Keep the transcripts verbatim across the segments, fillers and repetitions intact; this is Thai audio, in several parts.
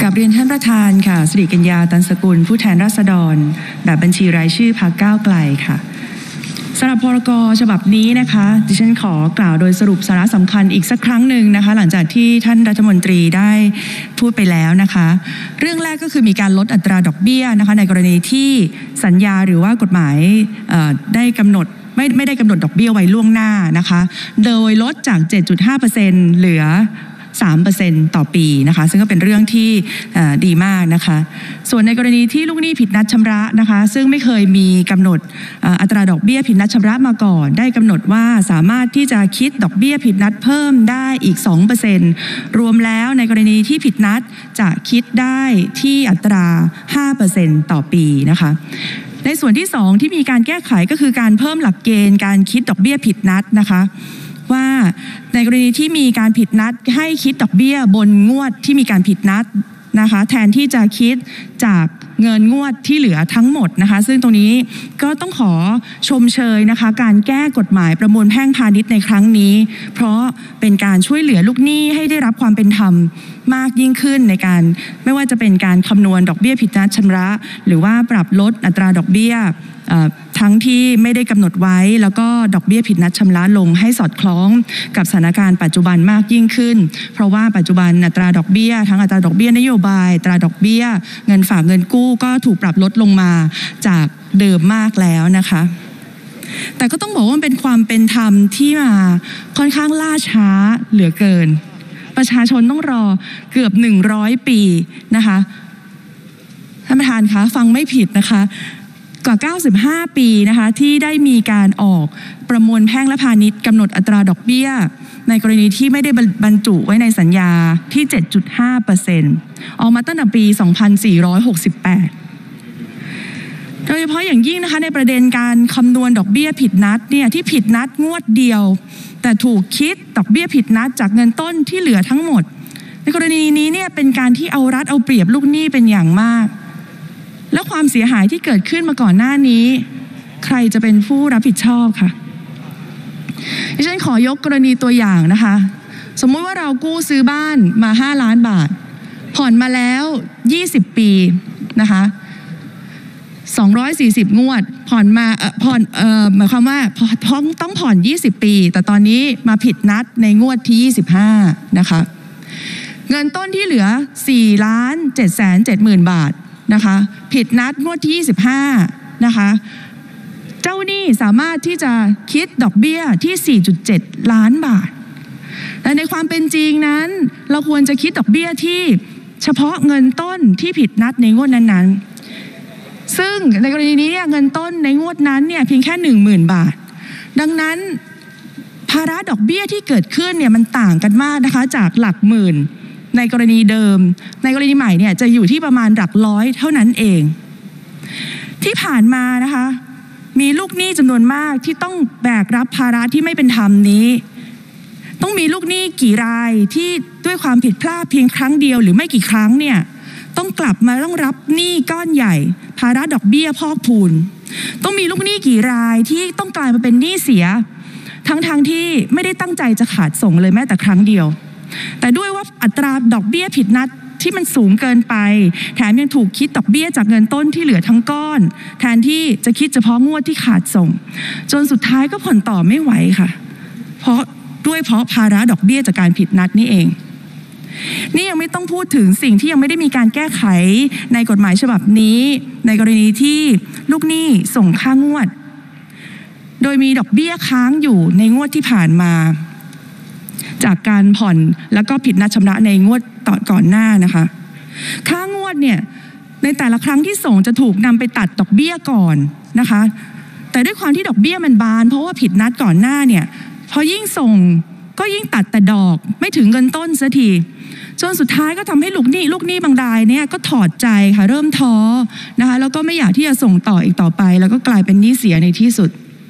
กับเรียนท่านประธานค่ะสิริกัญญาตันสกุลผู้แทนราษฎรแบบบัญชีรายชื่อพรรคก้าวไกลค่ะสำหรับพรกฉบับนี้นะคะดิฉันขอกล่าวโดยสรุปสาระสำคัญอีกสักครั้งหนึ่งนะคะหลังจากที่ท่านรัฐมนตรีได้พูดไปแล้วนะคะเรื่องแรกก็คือมีการลดอัตราดอกเบี้ยนะคะในกรณีที่สัญญาหรือว่ากฎหมายได้กำหนดไม่ไม่ได้กำหนดดอกเบี้ยไว้ล่วงหน้านะคะโดยลดจาก เจ็ดจุดห้าเปอร์เซ็นต์ เหลือสามเปอร์เซ็นต์ ต่อปีนะคะซึ่งก็เป็นเรื่องที่ดีมากนะคะส่วนในกรณีที่ลูกหนี้ผิดนัดชำระนะคะซึ่งไม่เคยมีกำหนดอัตราดอกเบี้ยผิดนัดชำระมาก่อนได้กำหนดว่าสามารถที่จะคิดดอกเบี้ยผิดนัดเพิ่มได้อีก สองเปอร์เซ็นต์ รวมแล้วในกรณีที่ผิดนัดจะคิดได้ที่อัตรา ห้าเปอร์เซ็นต์ ต่อปีนะคะในส่วนที่สองที่มีการแก้ไขก็คือการเพิ่มหลักเกณฑ์การคิดดอกเบี้ยผิดนัดนะคะว่าในกรณีที่มีการผิดนัดให้คิดดอกเบี้ยบนงวดที่มีการผิดนัดนะคะแทนที่จะคิดจากเงินงวดที่เหลือทั้งหมดนะคะซึ่งตรงนี้ก็ต้องขอชมเชยนะคะการแก้กฎหมายประมวลแพ่งพาณิชย์ในครั้งนี้เพราะเป็นการช่วยเหลือลูกหนี้ให้ได้รับความเป็นธรรมมากยิ่งขึ้นในการไม่ว่าจะเป็นการคำนวณดอกเบี้ยผิดนัดชำระหรือว่าปรับลดอัตราดอกเบี้ยทั้งที่ไม่ได้กำหนดไว้แล้วก็ดอกเบี้ยผิดนัดชำระลงให้สอดคล้องกับสถานการณ์ปัจจุบันมากยิ่งขึ้นเพราะว่าปัจจุบันอัตราดอกเบี้ยทั้งอัตราดอกเบี้ยนโยบายอัตราดอกเบี้ยเงินฝากเงินกู้ก็ถูกปรับลดลงมาจากเดิมมากแล้วนะคะแต่ก็ต้องบอกว่ามันเป็นความเป็นธรรมที่มาค่อนข้างล่าช้าเหลือเกินประชาชนต้องรอเกือบหนึ่งร้อยปีนะคะท่านประธานคะฟังไม่ผิดนะคะกว่าเก้าสิบห้าปีนะคะที่ได้มีการออกประมวลแพ่งและพาณิชย์กำหนดอัตราดอกเบี้ยในกรณีที่ไม่ได้บรรจุไว้ในสัญญาที่ เจ็ดจุดห้าเปอร์เซ็นต์ ออกมาตั้งแต่ปี สองพันสี่ร้อยหกสิบแปด โดยเฉพาะอย่างยิ่งนะคะในประเด็นการคำนวณดอกเบี้ยผิดนัดเนี่ยที่ผิดนัดงวดเดียวแต่ถูกคิดดอกเบี้ยผิดนัดจากเงินต้นที่เหลือทั้งหมดในกรณีนี้เนี่ยเป็นการที่เอารัดเอาเปรียบลูกหนี้เป็นอย่างมากและความเสียหายที่เกิดขึ้นมาก่อนหน้านี้ใครจะเป็นผู้รับผิดชอบค่ะดิฉันขอยกกรณีตัวอย่างนะคะสมมุติว่าเรากู้ซื้อบ้านมาห้าล้านบาทผ่อนมาแล้วยี่สิบปีนะคะสองร้อยสี่สิบงวดผ่อนมาเอ่อผ่อนเอ่อหมายความว่าต้องต้องผ่อนยี่สิบปีแต่ตอนนี้มาผิดนัดในงวดที่ยี่สิบห้านะคะเงินต้นที่เหลือ สี่ล้านเจ็ดแสนเจ็ดหมื่น บาทนะคะผิดนัดงวดที่ยี่สิบห้านะคะเจ้าหนี้สามารถที่จะคิดดอกเบี้ยที่ สี่จุดเจ็ด ล้านบาทแต่ในความเป็นจริงนั้นเราควรจะคิดดอกเบี้ยที่เฉพาะเงินต้นที่ผิดนัดในงวดนั้นๆซึ่งในกรณีนี้เนี่ยเงินต้นในงวดนั้นเนี่ยเพียงแค่ หนึ่งหมื่น บาทดังนั้นภาระดอกเบี้ยที่เกิดขึ้นเนี่ยมันต่างกันมากนะคะจากหลักหมื่นในกรณีเดิมในกรณีใหม่เนี่ยจะอยู่ที่ประมาณหลักร้อยเท่านั้นเองที่ผ่านมานะคะมีลูกหนี้จำนวนมากที่ต้องแบกรับภาระที่ไม่เป็นธรรมนี้ต้องมีลูกหนี้กี่รายที่ด้วยความผิดพลาดเพียงครั้งเดียวหรือไม่กี่ครั้งเนี่ยต้องกลับมาต้องรับหนี้ก้อนใหญ่ภาระดอกเบี้ยพอกพูนต้องมีลูกหนี้กี่รายที่ต้องกลายมาเป็นหนี้เสียทั้งๆ ท, ที่ไม่ได้ตั้งใจจะขาดส่งเลยแม้แต่ครั้งเดียวแต่ด้วยว่าอัตราดอกเบี้ยผิดนัดที่มันสูงเกินไปแถมยังถูกคิดดอกเบี้ยจากเงินต้นที่เหลือทั้งก้อนแทนที่จะคิดเฉพาะงวดที่ขาดส่งจนสุดท้ายก็ผ่อนต่อไม่ไหวค่ะเพราะด้วยเพราะภาระดอกเบี้ยจากการผิดนัดนี่เองนี่ยังไม่ต้องพูดถึงสิ่งที่ยังไม่ได้มีการแก้ไขในกฎหมายฉบับนี้ในกรณีที่ลูกหนี้ส่งค่างวดโดยมีดอกเบี้ยค้างอยู่ในงวดที่ผ่านมาจากการผ่อนแล้วก็ผิดนัดชำระในงวดต่อก่อนหน้านะคะค่างวดเนี่ยในแต่ละครั้งที่ส่งจะถูกนำไปตัดดอกเบี้ยก่อนนะคะแต่ด้วยความที่ดอกเบี้ยมันบานเพราะว่าผิดนัดก่อนหน้าเนี่ยพอยิ่งส่งก็ยิ่งตัดแต่ดอกไม่ถึงเงินต้นสักทีจนสุดท้ายก็ทำให้ลูกหนี้ลูกหนี้บางรายเนี่ยก็ถอดใจค่ะเริ่มท้อนะคะแล้วก็ไม่อยากที่จะส่งต่ออีกต่อไปแล้วก็กลายเป็นหนี้เสียในที่สุด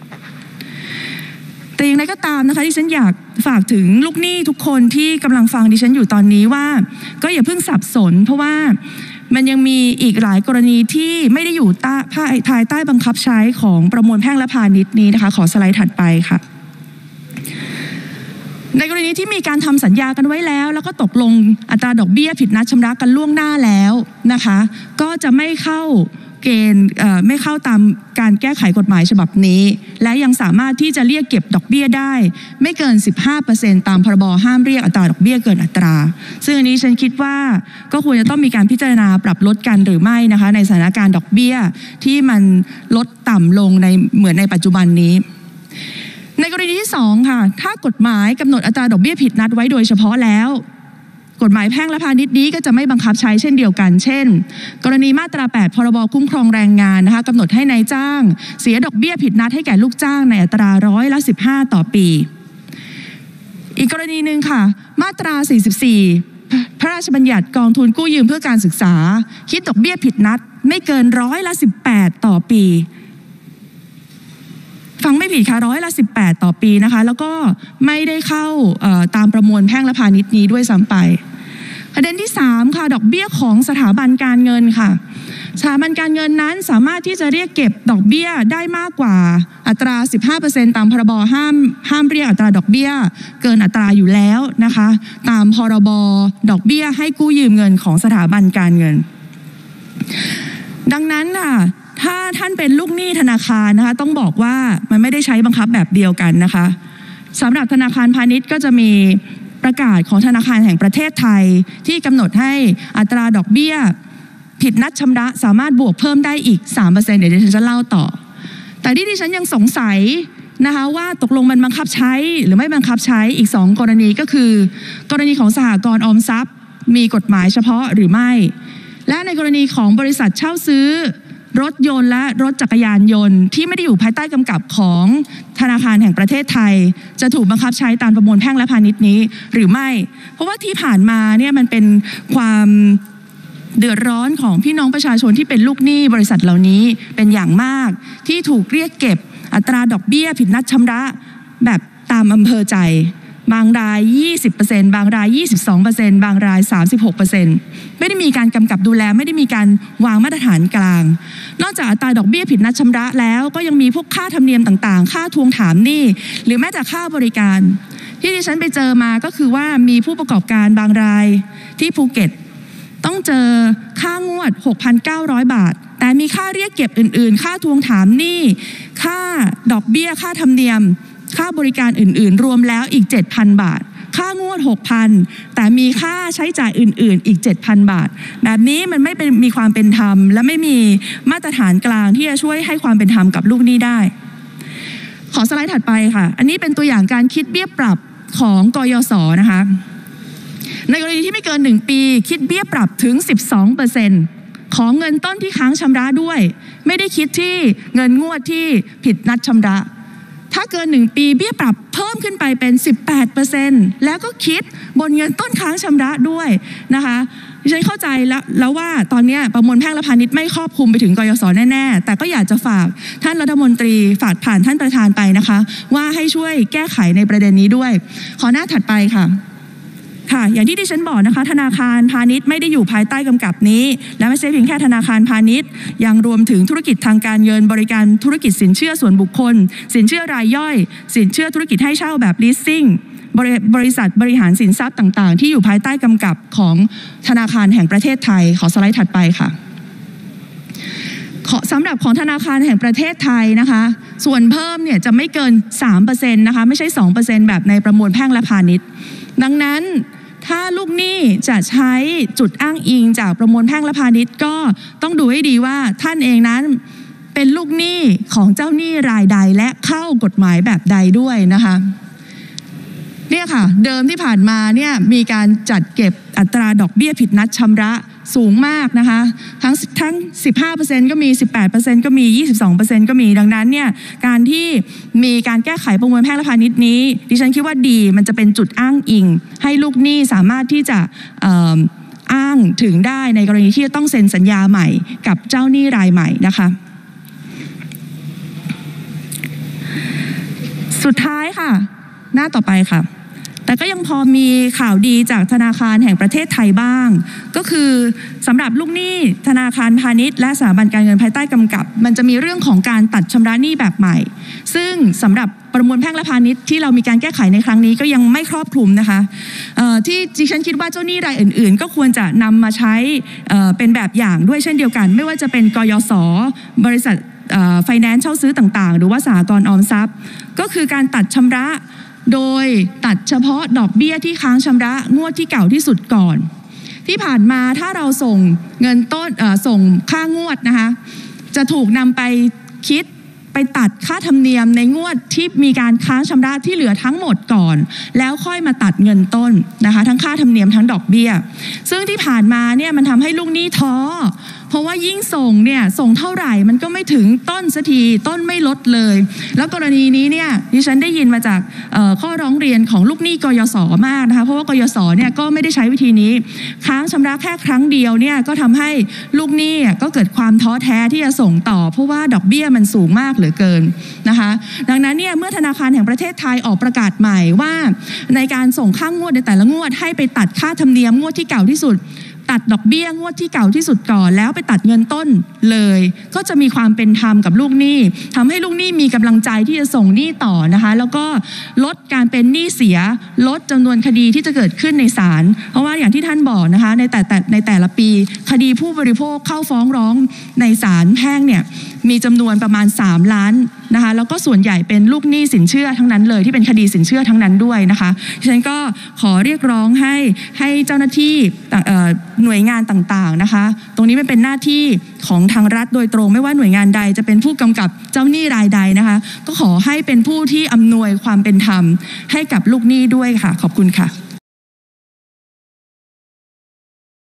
แต่อย่างไรก็ตามนะคะที่ฉันอยากฝากถึงลูกหนี้ทุกคนที่กำลังฟังดิฉันอยู่ตอนนี้ว่าก็อย่าเพิ่งสับสนเพราะว่ามันยังมีอีกหลายกรณีที่ไม่ได้อยู่ใต้ภายใต้บังคับใช้ของประมวลแพ่งและพาณิชย์นี้นะคะขอสไลด์ถัดไปค่ะในกรณีที่มีการทำสัญญากันไว้แล้วแล้วก็ตกลงอัตราดอกเบี้ยผิดนัดชำระกันล่วงหน้าแล้วนะคะก็จะไม่เข้าเกณฑ์ไม่เข้าตามการแก้ไขกฎหมายฉบับนี้และยังสามารถที่จะเรียกเก็บดอกเบี้ยได้ไม่เกิน สิบห้าเปอร์เซ็นต์ ตามพรบห้ามเรียกอัตราดอกเบี้ยเกินอัตราซึ่งอันนี้ฉันคิดว่าก็ควรจะต้องมีการพิจารณาปรับลดกันหรือไม่นะคะในสถานการณ์ดอกเบี้ยที่มันลดต่ำลงในเหมือนในปัจจุบันนี้ในกรณีที่สองค่ะถ้ากฎหมายกำหนดอัตราดอกเบี้ยผิดนัดไว้โดยเฉพาะแล้วกฎหมายแพ่งและพาณิชย์นี้ก็จะไม่บังคับใช้เช่นเดียวกันเช่นกรณีมาตราแปดพรบคุ้มครองแรงงานนะคะกำหนดให้นายจ้างเสียดอกเบี้ยผิดนัดให้แก่ลูกจ้างในอัตราร้อยละสิบห้าต่อปีอีกกรณีหนึ่งค่ะมาตราสี่สิบสี่พระราชบัญญัติกองทุนกู้ยืมเพื่อการศึกษาคิดดอกเบี้ยผิดนัดไม่เกินร้อยละสิบแปดต่อปีฟังไม่ผิดค่ะร้อยละสิบแปดต่อปีนะคะแล้วก็ไม่ได้เข้าตามประมวลแพ่งและพาณิชย์นี้ด้วยซ้ำไปประเด็นที่สามค่ะดอกเบี้ยของสถาบันการเงินค่ะสถาบันการเงินนั้นสามารถที่จะเรียกเก็บดอกเบี้ยได้มากกว่าอัตรา สิบห้าเปอร์เซ็นต์ ตามพรบห้ามห้ามเรียกอัตราดอกเบี้ยเกินอัตราอยู่แล้วนะคะตามพรบดอกเบี้ยให้กู้ยืมเงินของสถาบันการเงินดังนั้นค่ะถ้าท่านเป็นลูกหนี้ธนาคารนะคะต้องบอกว่ามันไม่ได้ใช้บังคับแบบเดียวกันนะคะสำหรับธนาคารพาณิชย์ก็จะมีประกาศของธนาคารแห่งประเทศไทยที่กำหนดให้อัตราดอกเบี้ยผิดนัดชำระสามารถบวกเพิ่มได้อีก สามเปอร์เซ็นต์ เดี๋ยวดิฉันจะเล่าต่อแต่ที่ดิฉันยังสงสัยนะคะว่าตกลงมันบังคับใช้หรือไม่บังคับใช้อีกสองกรณีก็คือกรณีของสหกรณ์ออมทรัพย์มีกฎหมายเฉพาะหรือไม่และในกรณีของบริษัทเช่าซื้อรถยนต์และรถจักรยานยนต์ที่ไม่ได้อยู่ภายใต้กำกับของธนาคารแห่งประเทศไทยจะถูกบังคับใช้ตามประมวลแพ่งและพาณิชย์นี้หรือไม่เพราะว่าที่ผ่านมาเนี่ยมันเป็นความเดือดร้อนของพี่น้องประชาชนที่เป็นลูกหนี้บริษัทเหล่านี้เป็นอย่างมากที่ถูกเรียกเก็บอัตราดอกเบี้ยผิดนัดชำระแบบตามอำเภอใจบางราย ยี่สิบเปอร์เซ็นต์ บางราย ยี่สิบสองเปอร์เซ็นต์ บางราย สามสิบหกเปอร์เซ็นต์ ไม่ได้มีการกำกับดูแลไม่ได้มีการวางมาตรฐานกลางนอกจากอัตราดอกเบี้ยผิดนัดชำระแล้วก็ยังมีพวกค่าธรรมเนียมต่างๆค่าทวงถามหนี้หรือแม้แต่ค่าบริการที่ดิฉันไปเจอมาก็คือว่ามีผู้ประกอบการบางรายที่ภูเก็ตต้องเจอค่างวด หกพันเก้าร้อย บาทแต่มีค่าเรียกเก็บอื่นๆค่าทวงถามหนี้ค่าดอกเบี้ยค่าธรรมเนียมค่าบริการอื่นๆรวมแล้วอีก เจ็ดพัน บาทค่างวด หกพัน แต่มีค่าใช้จ่ายอื่นๆอีก เจ็ดพัน บาทแบบนี้มันไม่เป็นมีความเป็นธรรมและไม่มีมาตรฐานกลางที่จะช่วยให้ความเป็นธรรมกับลูกหนี้ได้ขอสไลด์ถัดไปค่ะอันนี้เป็นตัวอย่างการคิดเบี้ยปรับของกยศ.นะคะในกรณีที่ไม่เกินหนึ่งปีคิดเบี้ยปรับถึง สิบสองเปอร์เซ็นต์ ของเงินต้นที่ค้างชำระด้วยไม่ได้คิดที่เงินงวดที่ผิดนัดชำระถ้าเกินหนึ่งปีเบี้ยปรับเพิ่มขึ้นไปเป็น สิบแปดเปอร์เซ็นต์ แล้วก็คิดบนเงินต้นค้างชำระด้วยนะคะดิฉันเข้าใจแล้วแล้วว่าตอนนี้ประมวลแพ่งและพาณิชย์ไม่ครอบคลุมไปถึงกยศ.แน่ๆแต่ก็อยากจะฝากท่านรัฐมนตรีฝากผ่านท่านประธานไปนะคะว่าให้ช่วยแก้ไขในประเด็นนี้ด้วยขอหน้าถัดไปค่ะค่ะอย่างที่ดิฉันบอกนะคะธนาคารพาณิชย์ไม่ได้อยู่ภายใต้กำกับนี้และไม่ใช่เพียงแค่ธนาคารพาณิชย์ยังรวมถึงธุรกิจทางการเงินบริการธุรกิจสินเชื่อส่วนบุคคลสินเชื่อรายย่อยสินเชื่อธุรกิจให้เช่าแบบ leasing บริษัทบริหารสินทรัพย์ต่างๆที่อยู่ภายใต้กำกับของธนาคารแห่งประเทศไทยขอสไลด์ถัดไปค่ะสำหรับของธนาคารแห่งประเทศไทยนะคะส่วนเพิ่มเนี่ยจะไม่เกิน สามเปอร์เซ็นต์ นะคะไม่ใช่ สองเปอร์เซ็นต์ แบบในประมวลแพ่งและพาณิชย์ดังนั้นถ้าลูกหนี้จะใช้จุดอ้างอิงจากประมวลแพ่งและพาณิชย์ก็ต้องดูให้ดีว่าท่านเองนั้นเป็นลูกหนี้ของเจ้าหนี้รายใดและเข้ากฎหมายแบบใดด้วยนะคะเนี่ยค่ะเดิมที่ผ่านมาเนี่ยมีการจัดเก็บอัตราดอกเบี้ยผิดนัดชำระสูงมากนะคะทั้งทั้ง สิบห้าเปอร์เซ็นต์ ก็มี สิบแปดเปอร์เซ็นต์ ก็มี ยี่สิบสองเปอร์เซ็นต์ ก็มีดังนั้นเนี่ยการที่มีการแก้ไขประมวลแพ่งและพาณิชย์นี้ดิฉันคิดว่าดีมันจะเป็นจุดอ้างอิงให้ลูกหนี้สามารถที่จะอ้างถึงได้ในกรณีที่จะต้องเซ็นสัญญาใหม่กับเจ้าหนี้รายใหม่นะคะสุดท้ายค่ะหน้าต่อไปค่ะแต่แต่ก็ยังพอมีข่าวดีจากธนาคารแห่งประเทศไทยบ้างก็คือสำหรับลูกหนี้ธนาคารพาณิชย์และสถาบันการเงินภายใต้กำกับมันจะมีเรื่องของการตัดชำระหนี้แบบใหม่ซึ่งสำหรับประมวลแพ่งและพาณิชย์ที่เรามีการแก้ไขในครั้งนี้ก็ยังไม่ครอบคลุมนะคะที่ดิฉันคิดว่าเจ้าหนี้รายอื่นๆก็ควรจะนำมาใช้เป็นแบบอย่างด้วยเช่นเดียวกันไม่ว่าจะเป็นกยศ.บริษัทไฟแนนซ์เช่าซื้อต่างๆหรือว่าสหกรณ์ออมทรัพย์ก็คือการตัดชำระโดยตัดเฉพาะดอกเบี้ยที่ค้างชำระงวดที่เก่าที่สุดก่อนที่ผ่านมาถ้าเราส่งเงินต้นส่งค่างวดนะคะจะถูกนำไปคิดไปตัดค่าธรรมเนียมในงวดที่มีการค้างชำระที่เหลือทั้งหมดก่อนแล้วค่อยมาตัดเงินต้นนะคะทั้งค่าธรรมเนียมทั้งดอกเบี้ยซึ่งที่ผ่านมาเนี่ยมันทำให้ลูกหนี้ท้อเพราะว่ายิ่งส่งเนี่ยส่งเท่าไหร่มันก็ไม่ถึงต้นสักทีต้นไม่ลดเลยแล้วกรณีนี้เนี่ยดิฉันได้ยินมาจากข้อร้องเรียนของลูกหนี้กยศ.มากนะคะเพราะว่ากยศ.เนี่ยก็ไม่ได้ใช้วิธีนี้ค้างชำระแค่ครั้งเดียวเนี่ยก็ทำให้ลูกหนี้ก็เกิดความท้อแท้ที่จะส่งต่อเพราะว่าดอกเบี้ยมันสูงมากเหลือเกินนะคะดังนั้นเนี่ยเมื่อธนาคารแห่งประเทศไทยออกประกาศใหม่ว่าในการส่งค่างวดในแต่ละงวดให้ไปตัดค่าธรรมเนียมงวดที่เก่าที่สุดตัดดอกเบี้ยงวดที่เก่าที่สุดก่อนแล้วไปตัดเงินต้นเลยก็จะมีความเป็นธรรมกับลูกหนี้ทำให้ลูกหนี้มีกำลังใจที่จะส่งหนี้ต่อนะคะแล้วก็ลดการเป็นหนี้เสียลดจำนวนคดีที่จะเกิดขึ้นในศาลเพราะว่าอย่างที่ท่านบอกนะคะในแต่แต่ในแต่ละปีคดีผู้บริโภคเข้าฟ้องร้องในศาลแพ่งเนี่ยมีจำนวนประมาณสามล้านนะคะแล้วก็ส่วนใหญ่เป็นลูกหนี้สินเชื่อทั้งนั้นเลยที่เป็นคดีสินเชื่อทั้งนั้นด้วยนะคะฉะนั้นก็ขอเรียกร้องให้ให้เจ้าหน้าที่หน่วยงานต่างๆนะคะตรงนี้มันเป็นหน้าที่ของทางรัฐโดยตรงไม่ว่าหน่วยงานใดจะเป็นผู้กำกับเจ้าหนี้รายใดนะคะก็ขอให้เป็นผู้ที่อำนวยความเป็นธรรมให้กับลูกหนี้ด้วยค่ะขอบคุณค่ะ